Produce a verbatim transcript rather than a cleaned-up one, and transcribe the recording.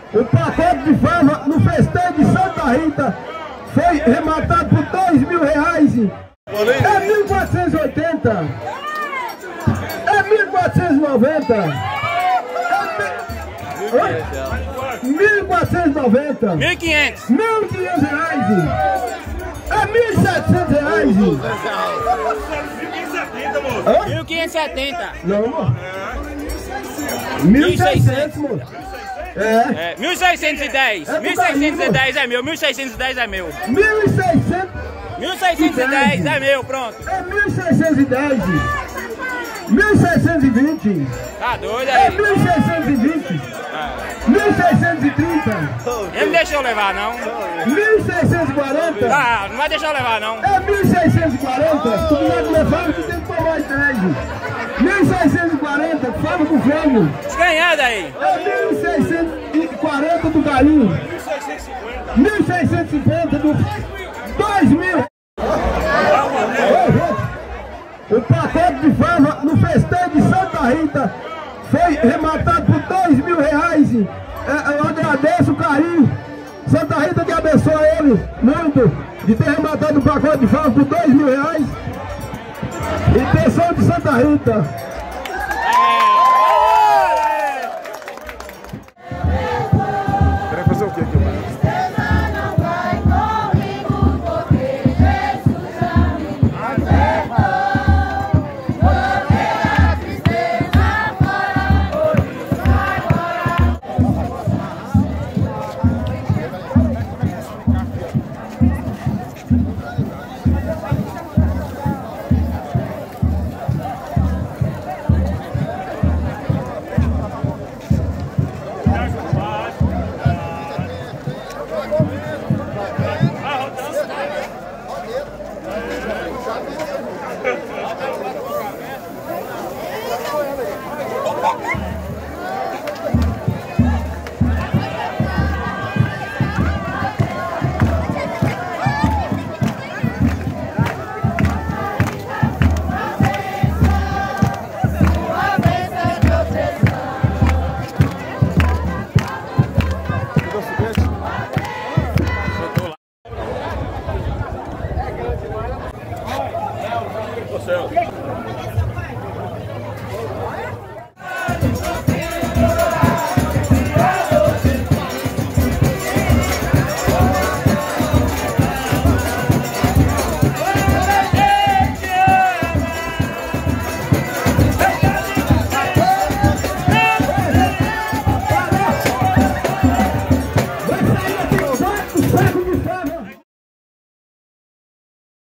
O pacote de fava no festeiro de Santa Rita foi rematado por dois mil reais. É mil quatrocentos e oitenta. É mil quatrocentos e noventa. É mil quatrocentos e noventa. Mil e quinhentos. Mil e quinhentos reais. É mil e setecentos reais. Mil quinhentos e setenta. Não, moço. Mil e seiscentos, moço. É. É, mil seiscentos e dez. É mil seiscentos e dez é meu. mil seiscentos e dez é meu. Mil e seiscentos. mil seiscentos e dez é meu, pronto. É mil seiscentos e dez. Mil seiscentos e vinte. Tá doido É aí? mil seiscentos e vinte. É. Mil seiscentos e trinta. Ele não deixou eu levar, não. Mil seiscentos e quarenta. Ah, não vai deixar eu levar, não. É mil seiscentos e quarenta. Tu não vai levar, tu tem que tomar entregue. Mil seiscentos e quarenta. Fala com fogo. Escanhada aí. É mil seiscentos e quarenta do galinho. Mil seiscentos e cinquenta do... Dois mil. O pacote de fava no festeiro de Santa Rita foi rematado por dois mil reais. Eu agradeço o carinho. Santa Rita que abençoa ele muito de ter rematado o pacote de fava por dois mil reais. Intenção de Santa Rita.